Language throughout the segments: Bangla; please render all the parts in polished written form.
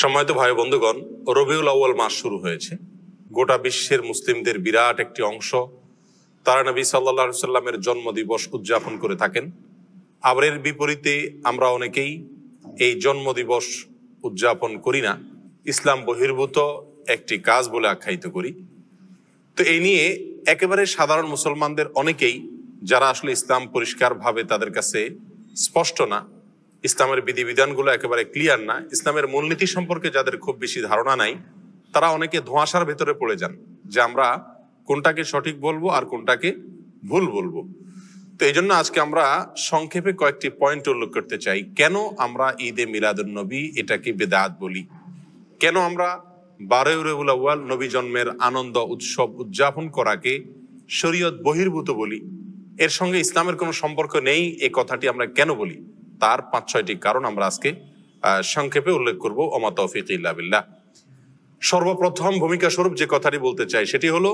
সম্মানিত ভাই বন্ধুগণ, রবিউল আউয়াল মাস শুরু হয়েছে। গোটা বিশ্বের মুসলিমদের বিরাট একটি অংশ তারা নবী সাল্লাল্লাহু আলাইহি সাল্লামের জন্মদিবস উদযাপন করে থাকেন। আবার এর বিপরীতে আমরা অনেকেই এই জন্মদিবস উদযাপন করি না, ইসলাম বহির্ভূত একটি কাজ বলে আখ্যায়িত করি। তো এই নিয়ে একেবারে সাধারণ মুসলমানদের অনেকেই, যারা আসলে ইসলাম পরিষ্কারভাবে তাদের কাছে স্পষ্ট না, ইসলামের বিধিবিধানগুলো একেবারে ক্লিয়ার না, ইসলামের মূলনীতি সম্পর্কে যাদের খুব বেশি ধারণা নাই, তারা অনেকে ধোঁয়াশার ভেতরে পড়ে যান যে আমরা কোনটাকে সঠিক বলবো আর কোনটাকে ভুল বলবো। তো এই জন্য আজকে আমরা সংক্ষেপে কয়েকটি পয়েন্ট উল্লেখ করতে চাই। কেন আমরা ঈদে মিলাদুন্নবী এটাকে বেদাত বলি, কেন আমরা 12 রবিউল আউয়াল নবী জন্মের আনন্দ উৎসব উদযাপন করাকে শরীয়ত বহির্ভূত বলি, এর সঙ্গে ইসলামের কোনো সম্পর্ক নেই এই কথাটি আমরা কেন বলি, তার 5-6টি কারণ আমরা আজকে সংক্ষেপে উল্লেখ করব। ওমা তৌফিক ইল্লা বিল্লাহ। সর্বপ্রথম ভূমিকা স্বরূপ যে কথাটি বলতে চাই সেটি হলো,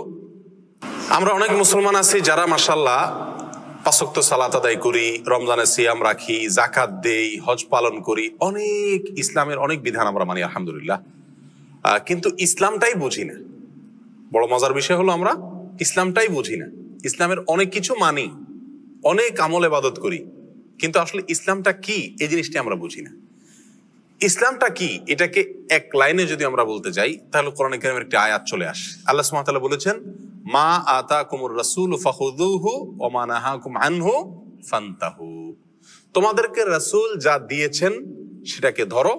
আমরা অনেক মুসলমান আছি যারা মাশাআল্লাহ 5 ওয়াক্ত সালাত আদায় করি, রমজানে সিয়াম রাখি, যাকাত দেই, হজ পালন করি, অনেক ইসলামের অনেক বিধান আমরা মানি আলহামদুলিল্লাহ, কিন্তু ইসলামটাই বুঝি না। বড় মজার বিষয় হলো আমরা ইসলামটাই বুঝি না। ইসলামের অনেক কিছু মানি, অনেক আমল ইবাদত করি, কিন্তু আসলে ইসলামটা কি এই জিনিসটি আমরা বুঝি না। ইসলামটা কি এটাকে এক লাইনে যদি আমরা বলতে যাই তাহলে কোরআন কারীমের একটি আয়াত চলে আসে। আল্লাহ সুবহানাহু ওয়া তাআলা বলেছেন, মা আতাকুমুর রাসূলু ফাখুযুহু ওয়া মা নাহাকুম আনহু ফান্তাহু। তোমাদেরকে রাসূল যা দিয়েছেন সেটাকে ধরো,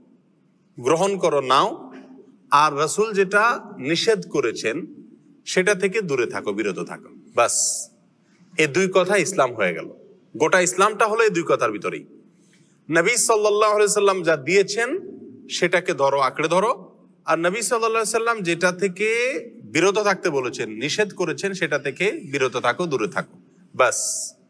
গ্রহণ করো, নাও, আর রাসূল যেটা নিষেধ করেছেন সেটা থেকে দূরে থাকো, বিরত থাকো। বাস, এই দুই কথা ইসলাম হয়ে গেল। গোটা ইসলামটা হলো এই দুই কথার ভিতরেই। নবী সাল্লাল্লাহু আলাইহি সাল্লাম যা দিয়েছেন সেটাকে ধরো, আঁকড়ে ধরো, আর নবী সাল্লাল্লাহু আলাইহি সাল্লাম যেটা থেকে বিরত থাকতে বলেছেন, নিষেধ করেছেন, সেটা থেকে বিরত থাকো, দূরে থাকো। বাস,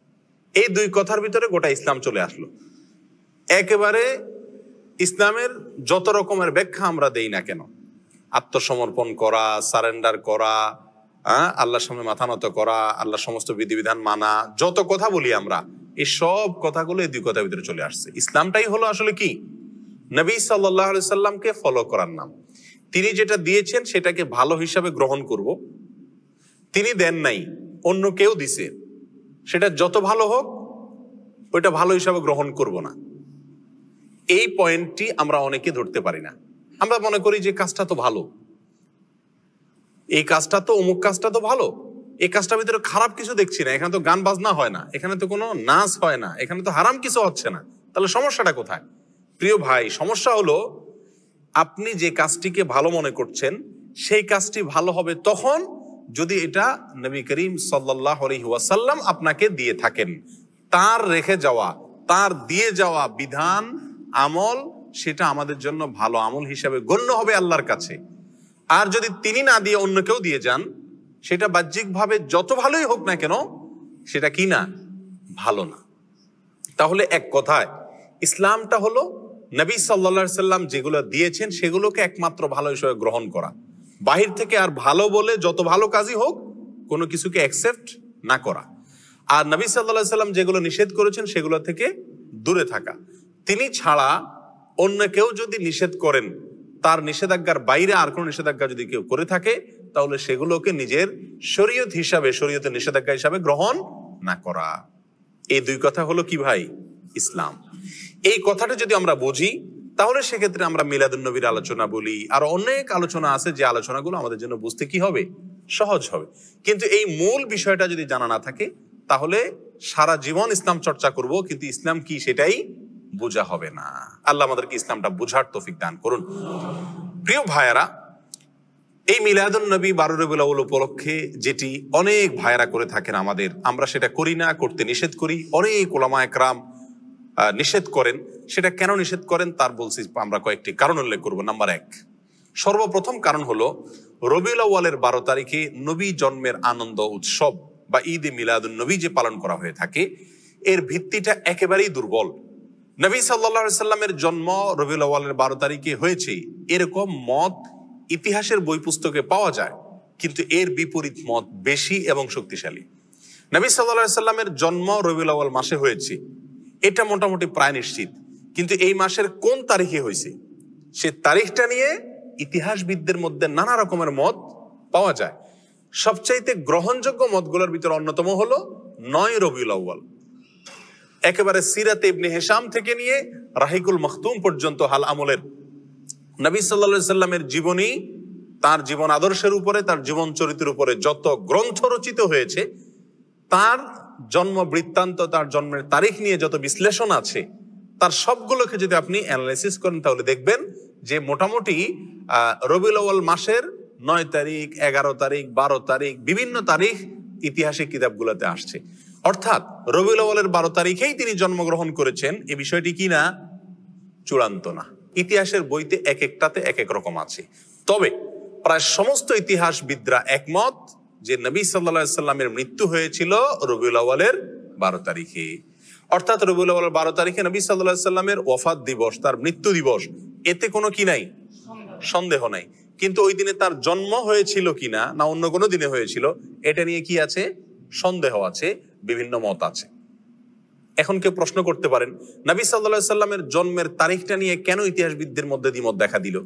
এই দুই কথার ভিতরে গোটা ইসলাম চলে আসলো। একেবারে ইসলামের যত রকমের ব্যাখ্যা আমরা দেই না কেন, আত্মসমর্পণ করা, সারেন্ডার করা, আল্লাহর সামনে মাথা নত করা, আল্লাহর সমস্ত বিধিবিধান মানা, যত কথা বলি আমরা, এই সব কথাগুলো এই দুই কথার ভিতরে চলে আসছে। ইসলামটাই হলো আসলে কি, নবী সাল্লাল্লাহু আলাইহি সাল্লামকে ফলো করার নাম। তিনি যেটা দিয়েছেন সেটাকে ভালো হিসাবে গ্রহণ করব। তিনি দেন নাই, অন্য কেউ দিছে, সেটা যত ভালো হোক ওইটা ভালো হিসাবে গ্রহণ করব না। এই পয়েন্টটি আমরা অনেকে ধরতে পারি না। আমরা মনে করি যে কাজটা তো ভালো, এই কাজটা তো, অমুক কাজটা তো ভালো, এই কাজটার ভিতরে খারাপ কিছু দেখছি না, এখানে তো গান বাজনা হয় না, এখানে তো কোনো নাচ হয় না, এখানে তো হারাম কিছু হচ্ছে না, তাহলে সমস্যাটা কোথায়? প্রিয় ভাই, সমস্যা হলো আপনি যে কাজটিকে ভালো মনে করছেন সেই কাজটি ভালো হবে তখন যদি এটা নবী করিম সাল্লাল্লাহু আলাইহি ওয়াসাল্লাম আপনাকে দিয়ে থাকেন। তার রেখে যাওয়া, তার দিয়ে যাওয়া বিধান, আমল, সেটা আমাদের জন্য ভালো আমল হিসাবে গণ্য হবে আল্লাহর কাছে। আর যদি তিনি না দিয়ে অন্য কেউ দিয়ে যান, সেটা বাহ্যিকভাবে যত ভালোই হোক না কেন, সেটা কি না, ভালো না। তাহলে এক কথায় ইসলামটা হলো নবী সাল্লাল্লাহু আলাইহি সাল্লাম যেগুলো দিয়েছেন সেগুলোকে একমাত্র ভালো হিসেবে গ্রহণ করা, বাহির থেকে আর ভালো বলে যত ভালো কাজই হোক কোনো কিছুকে অ্যাকসেপ্ট না করা। আর নবী সাল্লাল্লাহু আলাইহি সাল্লাম যেগুলো নিষেধ করেছেন সেগুলো থেকে দূরে থাকা। তিনি ছাড়া অন্য কেউ যদি নিষেধ করেন, তার নিষেধাজ্ঞার বাইরে আর কোনো নিষেধাজ্ঞা যদি কেউ করে থাকে, তাহলে সেগুলোকে নিজের শরীয়ত হিসাবে, শরীয়তের নিষেধাজ্ঞা হিসাবে গ্রহণ না করা। এই দুই কথা হলো কি ভাই, ইসলাম। এই কথাটা যদি আমরা বুঝি তাহলে সেক্ষেত্রে আমরা মিলাদুন্নবীর আলোচনা বলি, আর অনেক আলোচনা আছে যে আলোচনাগুলো আমাদের জন্য বুঝতে কি হবে, সহজ হবে। কিন্তু এই মূল বিষয়টা যদি জানা না থাকে তাহলে সারা জীবন ইসলাম চর্চা করব, কিন্তু ইসলাম কি সেটাই বোঝা হবে না। আল্লাহ আমাদেরকে ইসলামটা বোঝার তৌফিক দান করুন। প্রিয় ভাইয়েরা, এই মিলাদুন্নবী 12 রবিউল আউয়াল উপলক্ষে যেটি অনেক ভাইয়েরা করে থাকেন আমাদের, আমরা সেটা করি না, করতে নিষেধ করি। অনেক উলামা একরাম নিষেধ করেন। সেটা কেন নিষেধ করেন তার বলছি আমরা কয়েকটি কারণ উল্লেখ করব। নাম্বার 1, সর্বপ্রথম কারণ হলো রবিউল আউয়ালের 12 তারিখে নবী জন্মের আনন্দ উৎসব বা ঈদে মিলাদুন্নবী যে পালন করা হয়ে থাকে, এর ভিত্তিটা একেবারেই দুর্বল। নবী সাল্লাল্লাহু আলাইহি সাল্লামের জন্ম রবিউল আউয়ালের 12 তারিখে হয়েছে এরকম মত ইতিহাসের বই পুস্তকে পাওয়া যায়, কিন্তু এর বিপরীত মত বেশি এবং শক্তিশালী। নবী সাল্লাল্লাহু আলাইহি সাল্লামের জন্ম রবিউল আউয়াল মাসে হয়েছে এটা মোটামুটি প্রায় নিশ্চিত, কিন্তু এই মাসের কোন তারিখে হয়েছে সে তারিখটা নিয়ে ইতিহাসবিদদের মধ্যে নানা রকমের মত পাওয়া যায়। সবচাইতে গ্রহণযোগ্য মতগুলোর ভিতরে অন্যতম হলো 9 রবিউল আউয়াল। একেবারে সিরাতে ইবনে হিশাম থেকে নিয়ে রাহিকুল মখতুম পর্যন্ত হাল আমলের নবী সাল্লাল্লাহু আলাইহি সাল্লামের জীবনী, তার জীবন আদর্শের উপরে, তার জীবন চরিত্রের উপরে যত গ্রন্থ রচিত হয়েছে, তার জন্ম বৃত্তান্ত, তার জন্মের তারিখ নিয়ে যত বিশ্লেষণ আছে, তার সবগুলোকে যদি আপনি অ্যানালাইসিস করেন তাহলে দেখবেন যে মোটামুটি রবিউল আউয়াল মাসের 9 তারিখ, 11 তারিখ, 12 তারিখ, বিভিন্ন তারিখ ইতিহাসের কিতাবগুলোতে আসছে। অর্থাৎ রবিউল আউয়ালের 12 তারিখেই তিনি জন্মগ্রহণ করেছেন, এই বিষয়টি কি না? চূড়ান্ত না। ইতিহাসের বইতে এক একটাতে এক এক রকম আছে। তবে প্রায় সমস্ত ইতিহাসবিদরা একমত যে নবী সাল্লাল্লাহু আলাইহি সাল্লামের মৃত্যু হয়েছিল রবিউল আউয়ালের 12 তারিখে। অর্থাৎ রবিউল আউয়ালের 12 তারিখে নবী সাল্লাল্লাহু আলাইহি সাল্লামের ওয়াফাত দিবস, তার মৃত্যু দিবস, এতে কোনো কি নাই? সন্দেহ নাই। কিন্তু ওই দিনে তার জন্ম হয়েছিল কিনা না অন্য কোনো দিনে হয়েছিল, এটা নিয়ে কি আছে? সন্দেহ আছে, বিভিন্ন মত আছে। এখন কেউ প্রশ্ন করতে পারেন, নবী সাল্লাল্লাহু আলাইহি সাল্লামের জন্মের তারিখটা নিয়ে কেন ইতিহাসবিদদের মধ্যে দ্বিমত দেখা দিল?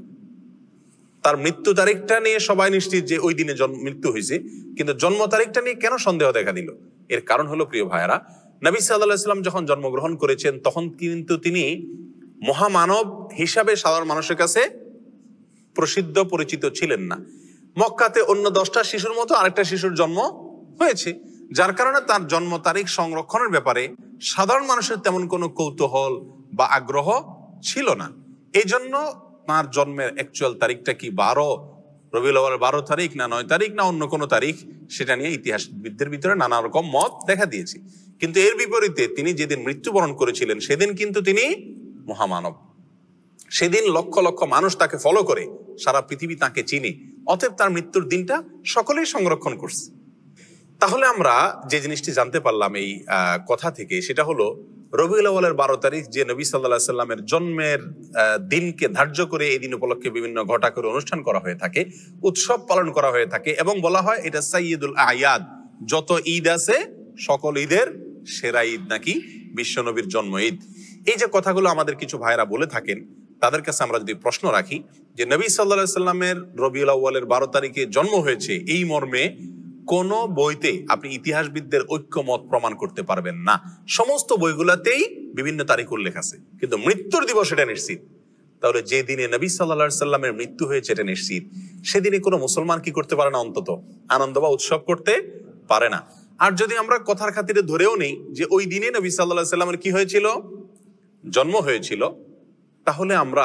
তার মৃত্যু তারিখটা নিয়ে সবাই নিশ্চিত যে ওই দিনে মৃত্যু হয়েছে, কিন্তু জন্ম তারিখটা নিয়ে কেন সন্দেহ দেখা দিল? এর কারণ হলো, প্রিয় ভাইয়েরা, নবী সাল্লাল্লাহু আলাইহি সাল্লাম যখন জন্মগ্রহণ করেছেন তখন কিন্তু তিনি মহামানব হিসাবে সাধারণ মানুষের কাছে প্রসিদ্ধ পরিচিত ছিলেন না। মক্কাতে অন্য 10টা শিশুর মতো আরেকটা শিশুর জন্ম হয়েছে, যার কারণে তার জন্ম তারিখ সংরক্ষণের ব্যাপারে সাধারণ মানুষের তেমন কোনো কৌতূহল বা আগ্রহ ছিল না। এই জন্য তার জন্মের অ্যাকচুয়াল তারিখটা কি 12 রবিউল আউয়াল 12 তারিখ না 9 তারিখ না অন্য কোনো তারিখ, সেটা নিয়ে ইতিহাসবিদদের ভিতরে নানা রকম মত দেখা দিয়েছে। কিন্তু এর বিপরীতে তিনি যেদিন মৃত্যুবরণ করেছিলেন সেদিন কিন্তু তিনি মহামানব। সেদিন লক্ষ লক্ষ মানুষ তাকে ফলো করে, সারা পৃথিবী তাকে চিনে। অতএব তার মৃত্যুর দিনটা সকলেই সংরক্ষণ করছে। তাহলে আমরা যে জিনিসটি জানতে পারলাম এই কথা থেকে, সেটা হলো রবিউল আউয়ালের 12 তারিখ যে নবী সাল্লাল্লাহু আলাইহি সাল্লামের জন্মের দিনকে ধার্য করে এই দিন উপলক্ষে বিভিন্ন ঘটা করে অনুষ্ঠান করা হয়ে থাকে, উৎসব পালন করা হয়ে থাকে, এবং বলা হয় এটা সাইয়্যিদুল আয়াদ, যত ঈদ আছে সকল ঈদের সেরা ঈদ নাকি বিশ্বনবীর জন্ম ঈদ। এই যে কথাগুলো আমাদের কিছু ভাইরা বলে থাকেন, তাদের কাছে আমরা যদি প্রশ্ন রাখি যে নবী সাল্লাল্লাহু আলাইহি সাল্লামের রবিউল আউয়ালের 12 তারিখে জন্ম হয়েছে এই মর্মে কোন বইতে আপনি ইতিহাসবিদদের ঐক্যমত প্রমাণ করতে পারবেন না। সমস্ত বইগুলাতেই বিভিন্ন তারিখ উল্লেখ আছে, কিন্তু মৃত্যুর দিবস এটা নিশ্চিত। তাহলে যে দিনে নবী সাল্লাল্লাহু আলাইহি সাল্লামের মৃত্যু হয়েছে এটা নিশ্চিত, সেদিনে কোনো মুসলমান কি করতে পারে না? অন্তত আনন্দ বা উৎসব করতে পারে না। আর যদি আমরা কথার খাতিরে ধরেও নেই যে ওই দিনে নবী সাল্লাল্লাহু আলাইহি সাল্লামের কি হয়েছিল? জন্ম হয়েছিল, তাহলে আমরা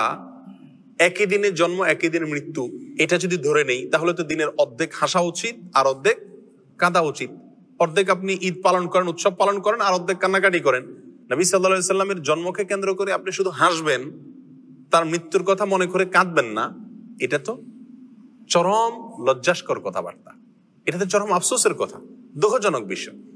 একই দিনে জন্ম একই দিনে মৃত্যু এটা যদি ধরে নেই, তাহলে তো দিনের অর্ধেক হাসা উচিত আর অর্ধেক কাঁদা উচিত। অর্ধেক আপনি ঈদ পালন করেন, উৎসব পালন করেন, আর অর্ধেক কান্নাকাটি করেন। নবী সাল্লাল্লাহু আলাইহি সাল্লামের জন্মকে কেন্দ্র করে আপনি শুধু হাসবেন, তার মৃত্যুর কথা মনে করে কাঁদবেন না, এটা তো চরম লজ্জাস্কর কথাবার্তা, এটা তো চরম আফসোসের কথা, দুঃখজনক বিষয়।